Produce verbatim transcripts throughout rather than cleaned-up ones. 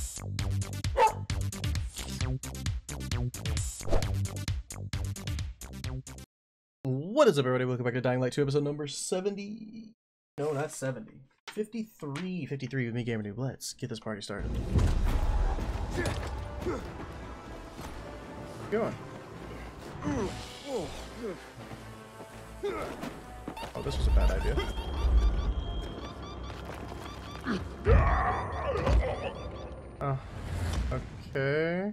What is up, everybody? Welcome back to Dying Light two, episode number seventy. No, not seventy. fifty-three. fifty-three with me, Gamer Noob. Let's get this party started. Go on. Oh, this was a bad idea. Oh, okay.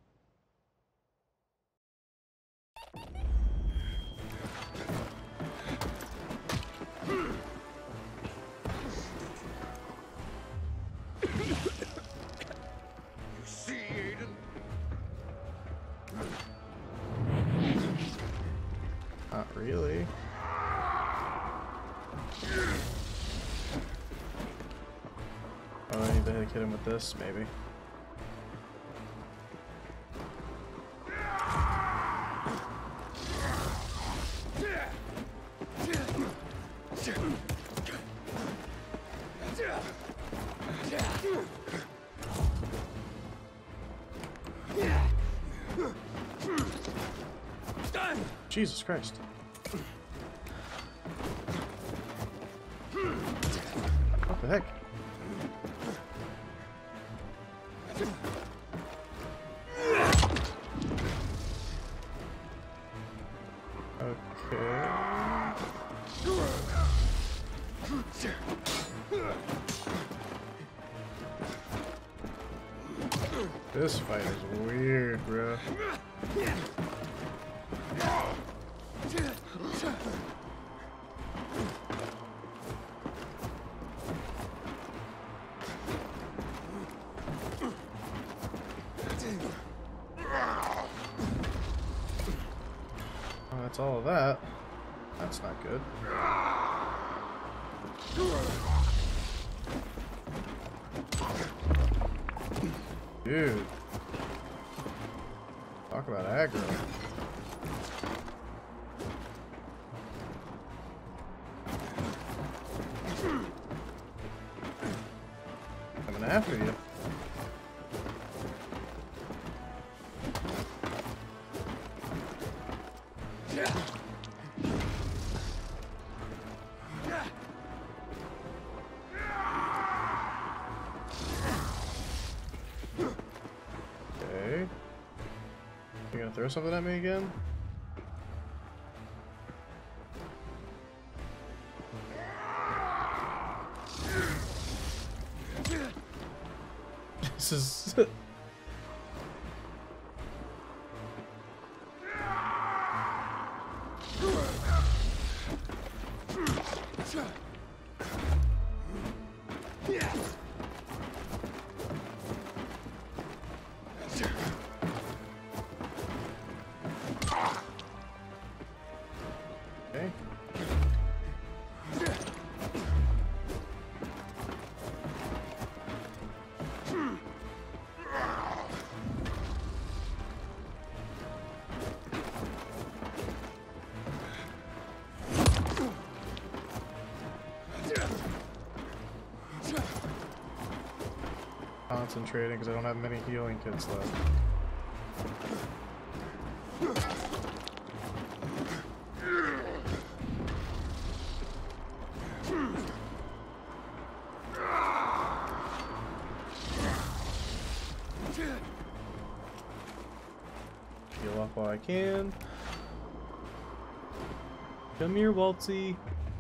Not really. Oh, I need to hit him with this, maybe. Jesus Christ. What the heck? Okay. This fight is weird, bro. Oh, that's all of that. That's not good. Dude. Talk about aggro. Coming after you. Okay. You gonna throw something at me again? This is... Okay. Concentrating because I don't have many healing kits left. Heal up while I can. Come here, Waltzy.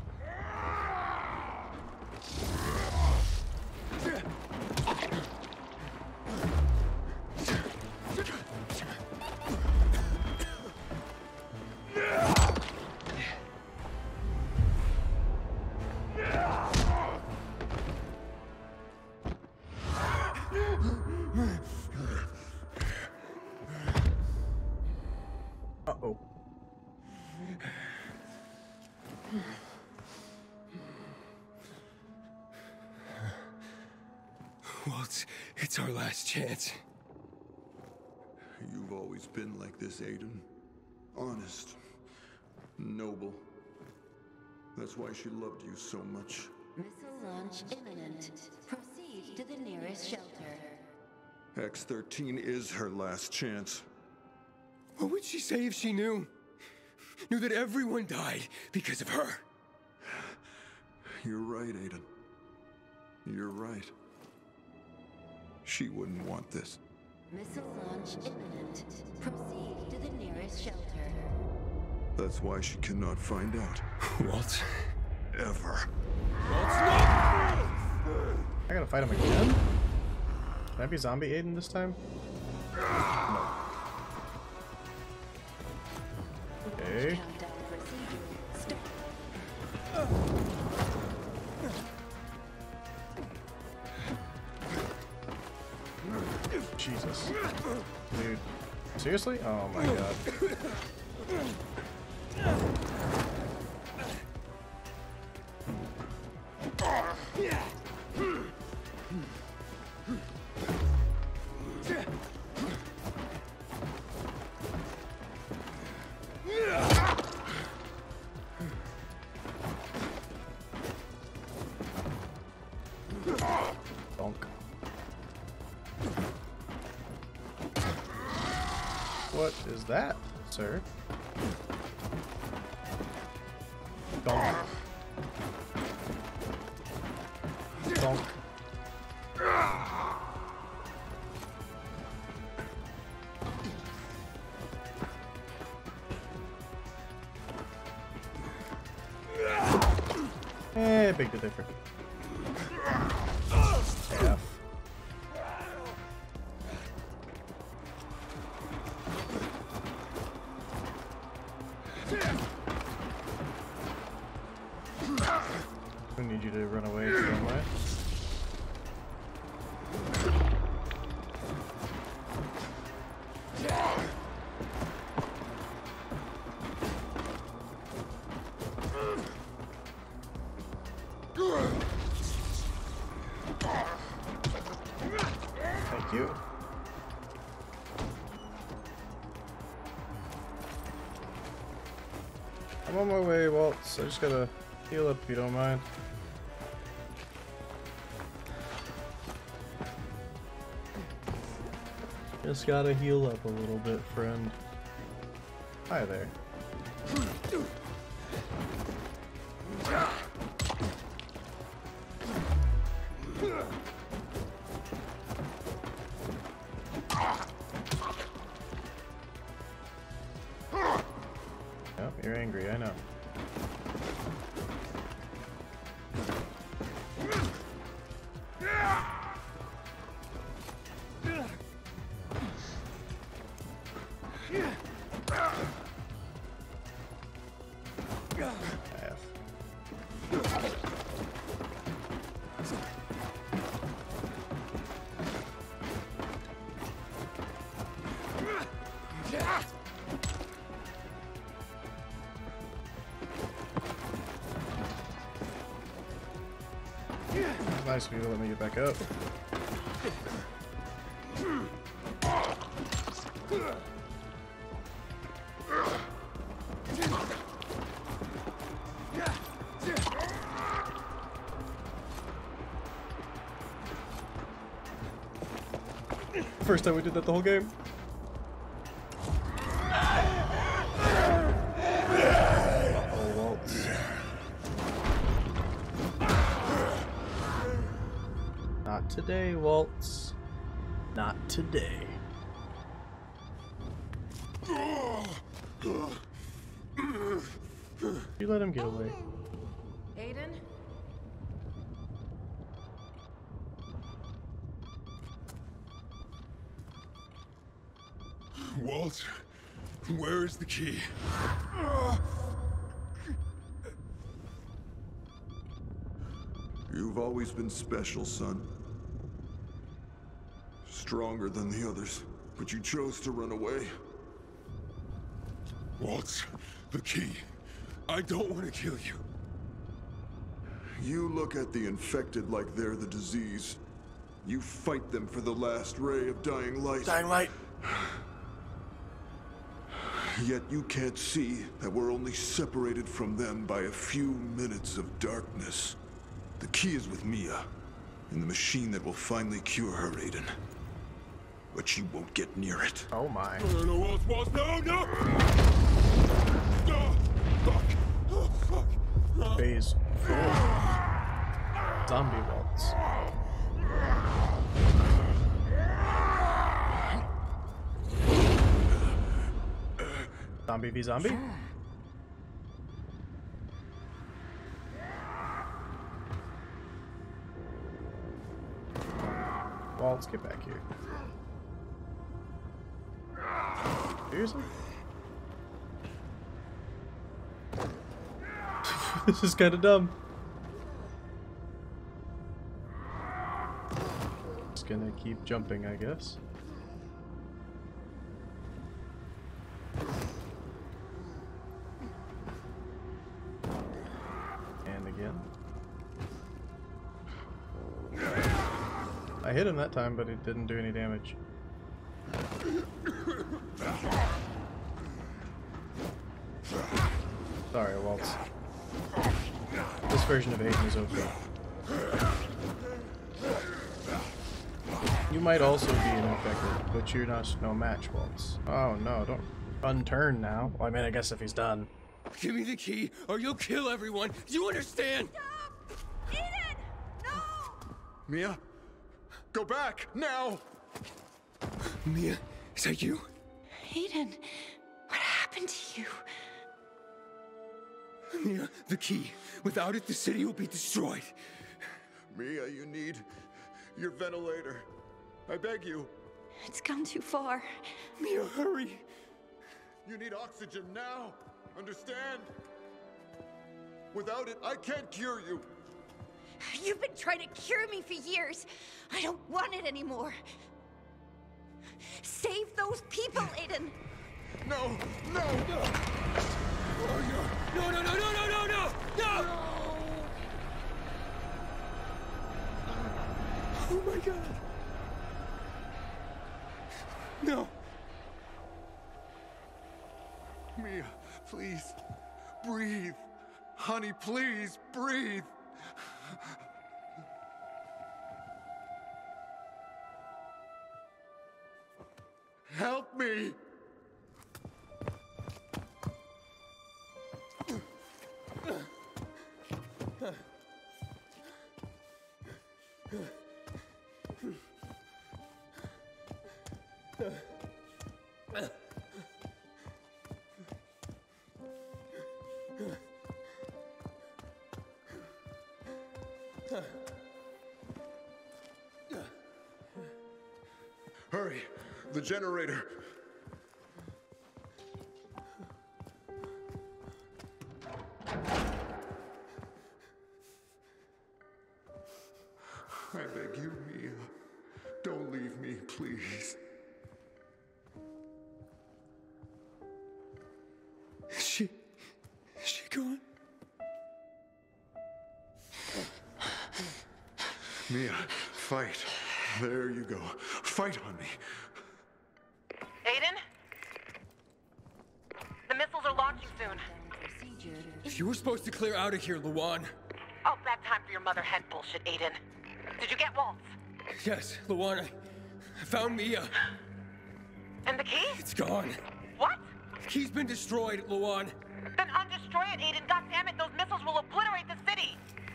Uh-oh. Well, it's, it's our last chance. You've always been like this, Aiden. Honest. Noble. That's why she loved you so much. Missile launch imminent. Proceed to the nearest shelter. X thirteen is her last chance. What would she say if she knew? Knew that everyone died because of her? You're right, Aiden. You're right. She wouldn't want this. Missile launch imminent. Proceed to the nearest shelter. That's why she cannot find out. Walt? Ever. I gotta fight him again? Can I be zombie Aiden this time? No. Okay. Jesus. Dude. Seriously? Oh my god. Bonk. What is that, sir? Donk. Donk. Eh, big decipher. F. I need you to run away some way. Thank you. I'm on my way, Waltz. I just gotta heal up if you don't mind. Just gotta heal up a little bit, friend. Hi there. Oh, you're angry, I know. F. Nice of you to let me get back up. First time we did that the whole game. Oh, Waltz. Not today, Waltz. Not today. You let him get away. Aiden? Walt, where is the key? You've always been special, son. Stronger than the others, but you chose to run away. Walt, the key. I don't want to kill you. You look at the infected like they're the disease. You fight them for the last ray of dying light. Dying light. Yet you can't see that we're only separated from them by a few minutes of darkness. The key is with Mia, in the machine that will finally cure her, Aiden. but she won't get near it. Oh my. No, no, walls, walls, no, no! No! Fuck! Oh, fuck! Phase four. Zombie waltz. Zombie v zombie? Waltz, get back here. Seriously? This is kind of dumb. Just gonna keep jumping, I guess. And again. I hit him that time, but it didn't do any damage. Sorry, Waltz. This version of Aiden is okay. You might also be an infected, but you're not no match, Waltz. Oh no, don't unturn now. Well, I mean, I guess if he's done. Give me the key, or you'll kill everyone. Do you understand? Stop! Aiden! No! Mia, go back now! Mia, is that you? Aiden, what happened to you? Mia, the key. Without it, the city will be destroyed. Mia, you need your ventilator. I beg you. It's gone too far. Mia, hurry. You need oxygen now. Understand? Without it, I can't cure you. You've been trying to cure me for years. I don't want it anymore. Save those people, Aiden. No, no, no. Oh, no. No, no, no, no, no, no, no! No! Oh my god. No. Mia, please, breathe. Honey, please, breathe. Help me. Hurry, the generator. I beg you, Mia, don't leave me, please. Is she... is she gone? Mia, fight. There you go. Fight on me. Aiden? The missiles are launching soon. If you were supposed to clear out of here, Luan. Oh, bad time for your mother hen bullshit, Aiden. Did you get Waltz? Yes, Luan, I, I found Mia. And the key? It's gone. What? The key's been destroyed, Luan. Then undestroy it, Aiden. God damn it, those missiles will obliterate the city.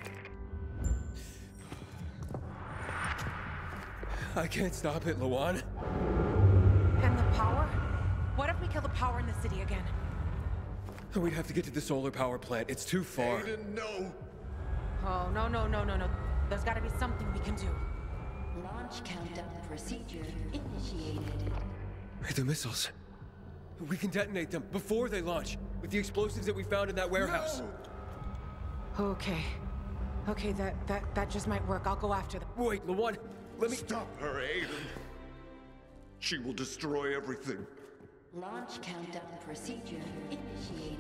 I can't stop it, Luan. And the power? What if we kill the power in the city again? We'd have to get to the solar power plant. It's too far. Aiden, no. Oh, no, no, no, no, no. There's gotta be something we can do. Launch countdown procedure initiated. The missiles. We can detonate them before they launch with the explosives that we found in that warehouse. No. Okay. Okay, that, that, that just might work. I'll go after them. Wait, Luan, let me... Stop her, Aiden. She will destroy everything. Launch countdown procedure initiated.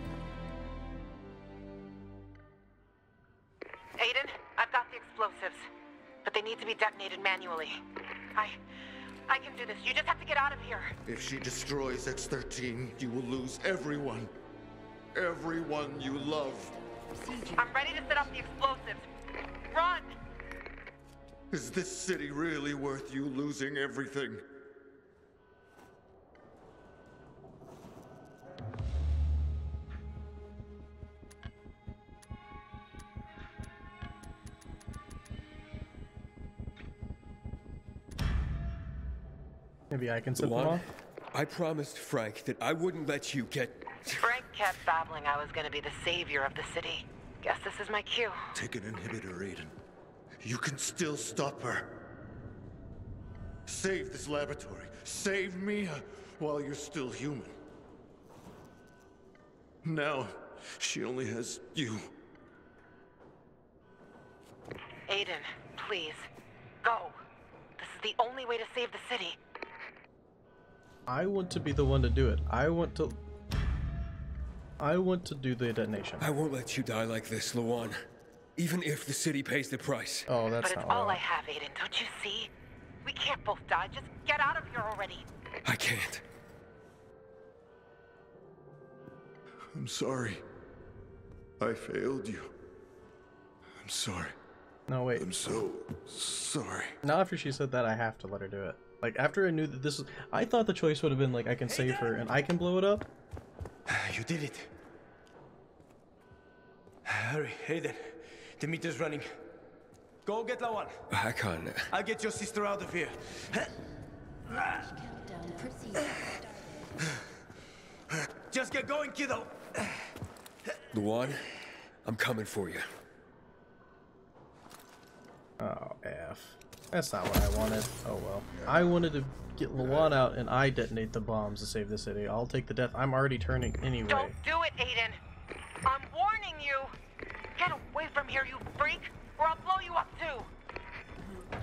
Aiden, I've got the explosives, but they need to be detonated manually. I... I can do this. You just have to get out of here. If she destroys X thirteen, you will lose everyone. Everyone you love. Procedure. I'm ready to set off the explosives. Run! Is this city really worth you losing everything? Maybe I can set them Luan, off? I promised Frank that I wouldn't let you get... Frank kept babbling I was gonna be the savior of the city. Guess this is my cue. Take an inhibitor, Aiden. You can still stop her. Save this laboratory. Save Mia while you're still human. Now, she only has you. Aiden, please, go. This is the only way to save the city. I want to be the one to do it. I want to... I want to do the detonation. I won't let you die like this, Luan. Even if the city pays the price. Oh, that's But not it's what I all I want. have, Aiden. Don't you see? We can't both die. Just get out of here already. I can't. I'm sorry. I failed you. I'm sorry. No, wait. I'm so sorry. Now after she said that, I have to let her do it. Like, after I knew that this was... I thought the choice would have been, like, I can save her and I can blow it up. You did it. Hurry, Aiden. The meter's running. Go get Lawan. I can't. I'll get your sister out of here. Countdown proceeds. Just get going, kiddo. Luan, I'm coming for you. Oh, F. That's not what I wanted. Oh well. I wanted to get Lawan out and I detonate the bombs to save the city. I'll take the death. I'm already turning anyway. Don't do it, Aiden. I'm warning you. Get away from here, you freak, or I'll blow you up too.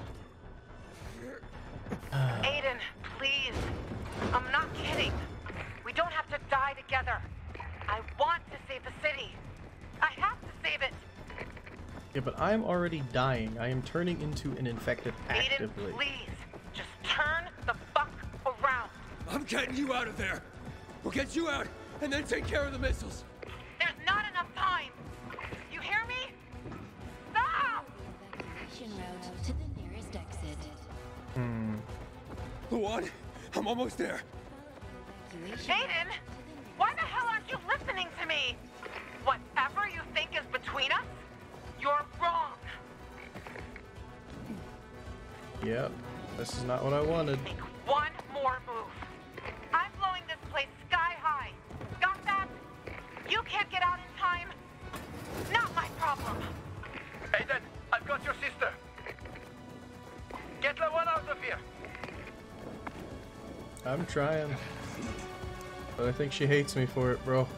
Aiden, please. I'm not kidding. We don't have to die together. I want to save the city. I have to save it. Yeah, but I'm already dying. I am turning into an infected Aiden, actively. please. Just turn the fuck around. I'm getting you out of there. We'll get you out and then take care of the missiles. There's not enough time. You hear me? Stop! Evacuation route to the nearest exit. Hmm. Luan, I'm almost there. Evacuation Aiden, why the hell aren't you listening to me? Whatever you think is between us, you're wrong. Yep. This is not what I wanted. Make one more move. I'm blowing this place sky high. Got that? You can't get out in time. Not my problem. Aiden, I've got your sister. Get Lawan out of here. I'm trying. But I think she hates me for it, bro.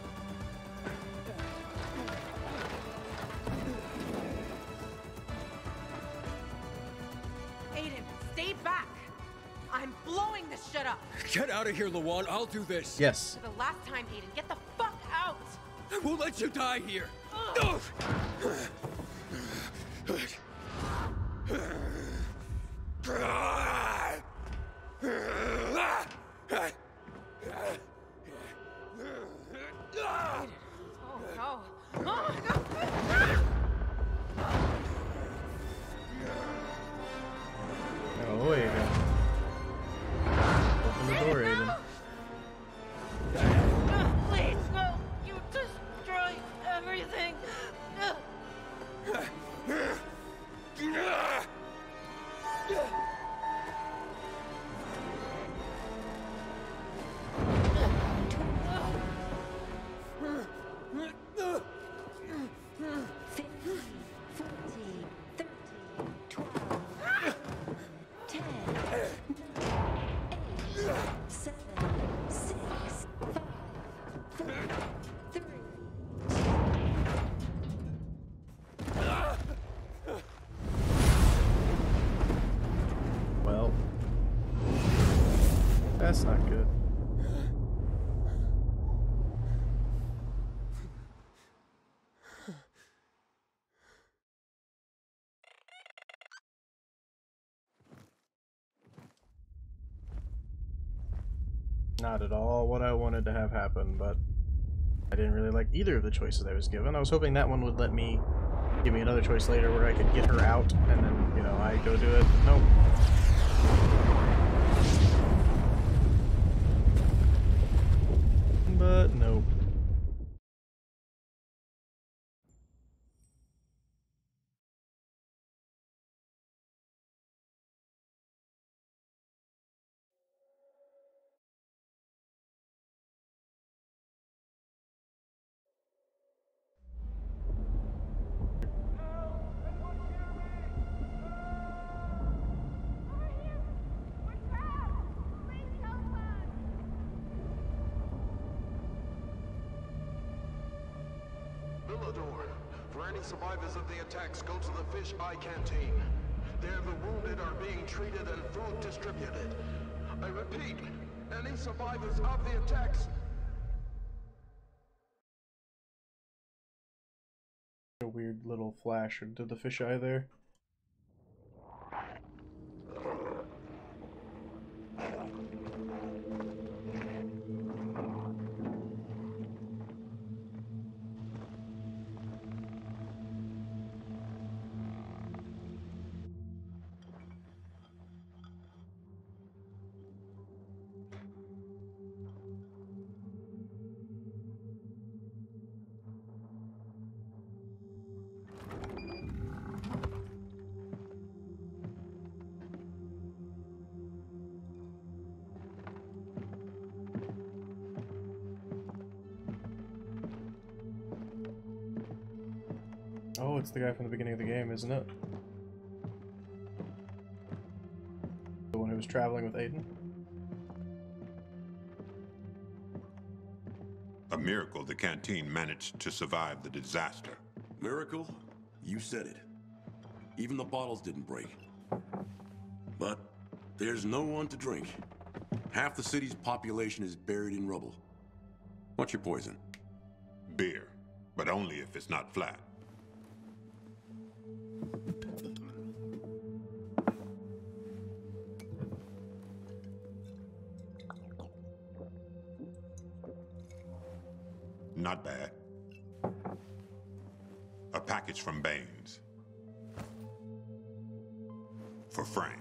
Aiden, stay back. I'm blowing this shit up. Get out of here, Luan. I'll do this. Yes. For the last time, Aiden, get the fuck out. I won't let you die here. Ugh. Oh no. Oh my god. Oh, there you go. Open the door, Aiden. Please, no. You destroy everything. fifteen, fourteen, thirteen, twelve, ten, nine, eight, seven, six, five, four, three, Well. That's not good. Not at all what I wanted to have happen, but I didn't really like either of the choices I was given. I was hoping that one would let me give me another choice later where I could get her out and then, you know, I go do it. Nope. But nope. any survivors of the attacks, go to the Fish Eye Canteen. There the wounded are being treated and food distributed. I repeat, any survivors of the attacks... A weird little flash into the fisheye there. Oh, it's the guy from the beginning of the game, isn't it? The one who was traveling with Aiden? A miracle the canteen managed to survive the disaster. Miracle? You said it. Even the bottles didn't break. But there's no one to drink. Half the city's population is buried in rubble. What's your poison? Beer, but only if it's not flat. Not bad. A package from Baines. For Frank.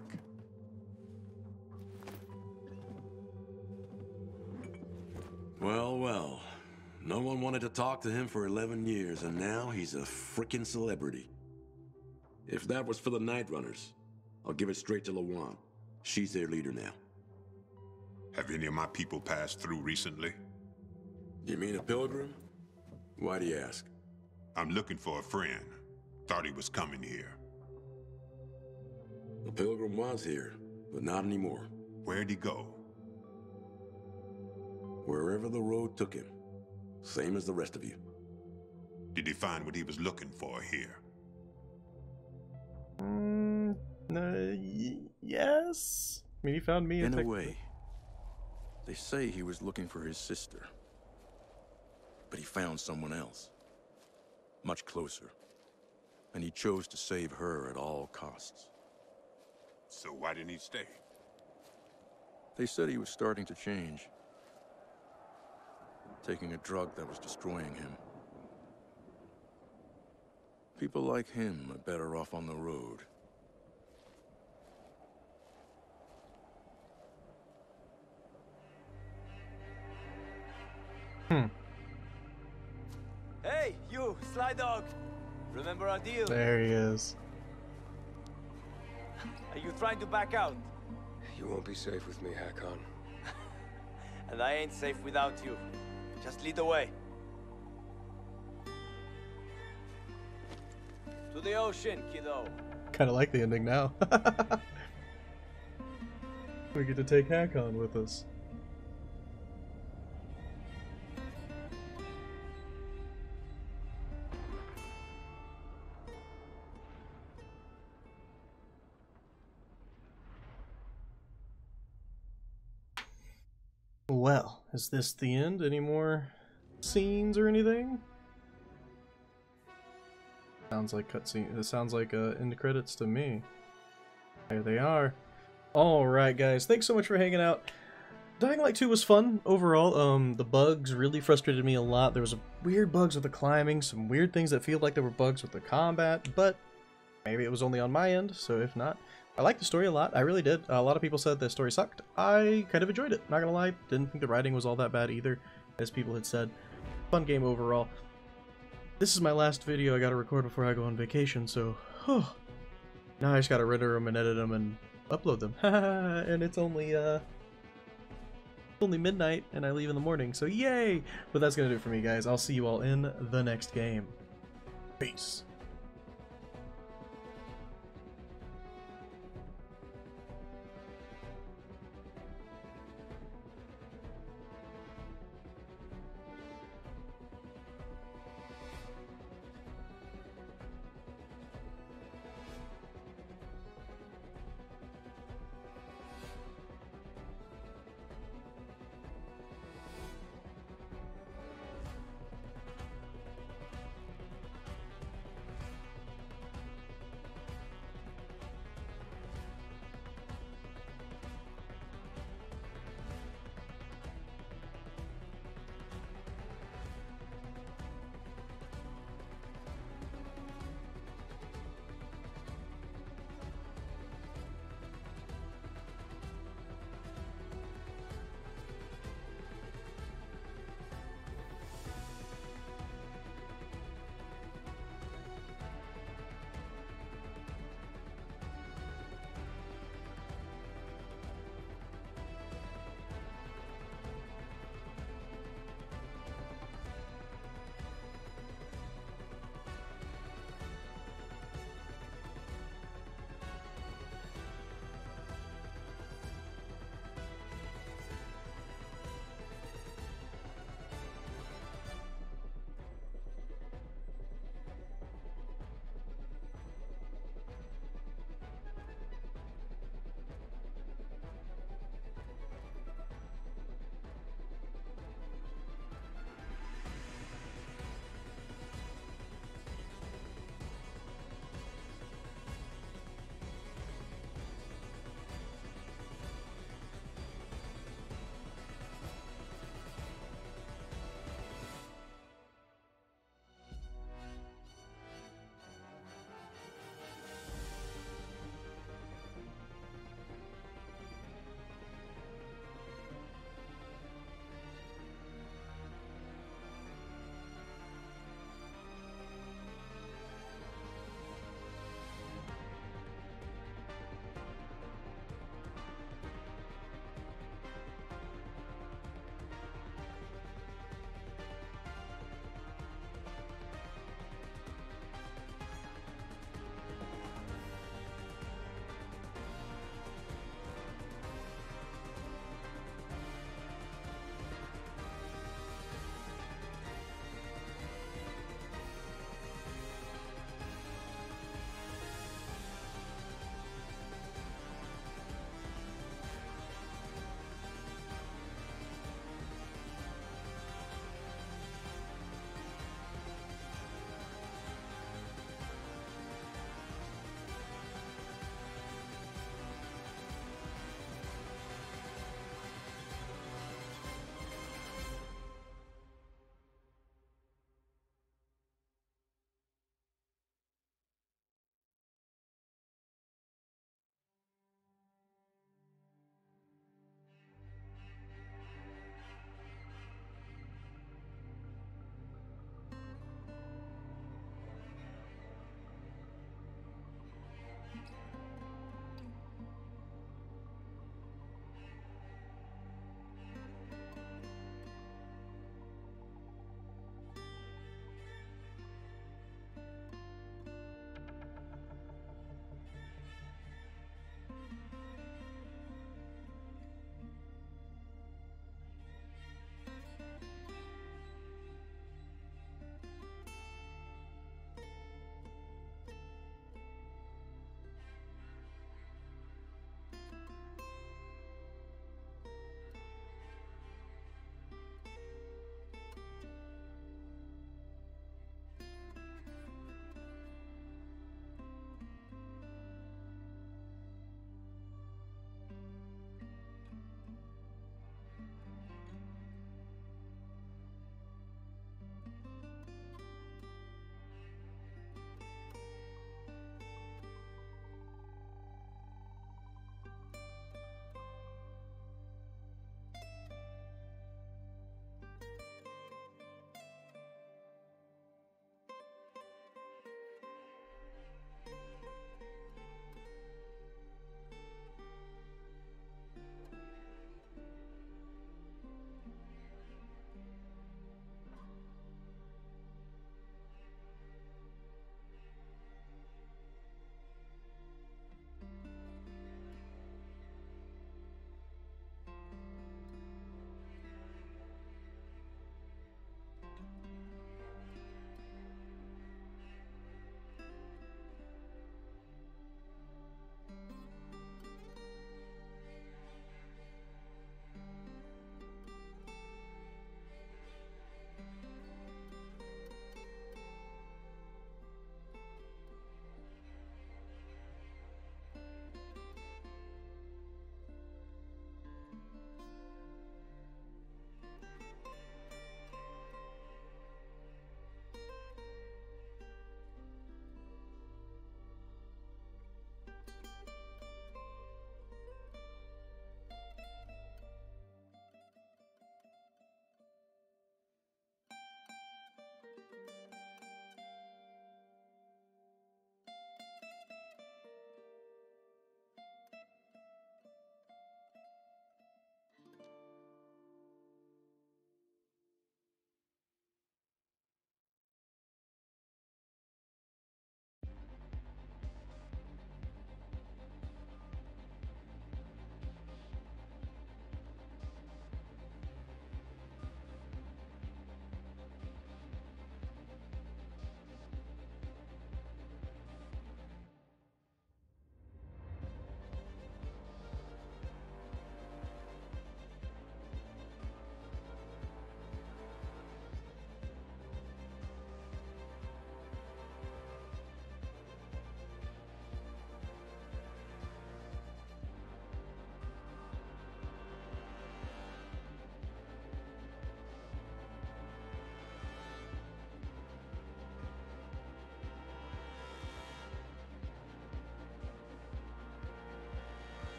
Well, well. No one wanted to talk to him for eleven years, and now he's a frickin' celebrity. If that was for the Night Runners, I'll give it straight to Lawan. She's their leader now. Have any of my people passed through recently? You mean a pilgrim? Why do you ask? I'm looking for a friend. Thought he was coming here. The pilgrim was here, but not anymore. Where'd he go? Wherever the road took him. Same as the rest of you. Did he find what he was looking for here? Mm, uh, y yes. I mean, he found me in a way. They say he was looking for his sister. But he found someone else. Much closer. And he chose to save her at all costs. So why didn't he stay? They said he was starting to change. Taking a drug that was destroying him. People like him are better off on the road. Hmm. Hey, you, Sly Dog! Remember our deal? There he is. Are you trying to back out? You won't be safe with me, Harran. And I ain't safe without you. Just lead the way. To the ocean, kiddo. Kind of like the ending now. We get to take Harran with us. Well, is this the end? Any more scenes or anything? Sounds like cutscene. It sounds like uh, end credits to me. There they are. All right, guys. Thanks so much for hanging out. Dying Light two was fun overall. Um, the bugs really frustrated me a lot. There was weird bugs with the climbing, some weird things that feel like there were bugs with the combat, but maybe it was only on my end. So if not. I liked the story a lot. I really did. A lot of people said the story sucked. I kind of enjoyed it. Not gonna lie. Didn't think the writing was all that bad either, as people had said. Fun game overall. This is my last video I gotta record before I go on vacation, so... Whew. Now I just gotta render them and edit them and upload them. And it's only, uh... It's only midnight, and I leave in the morning, so yay! But that's gonna do it for me, guys. I'll see you all in the next game. Peace.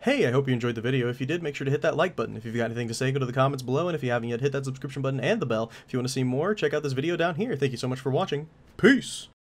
Hey, I hope you enjoyed the video. If you did, make sure to hit that like button. If you've got anything to say, go to the comments below, and if you haven't yet, hit that subscription button and the bell. If you want to see more, check out this video down here. Thank you so much for watching. Peace!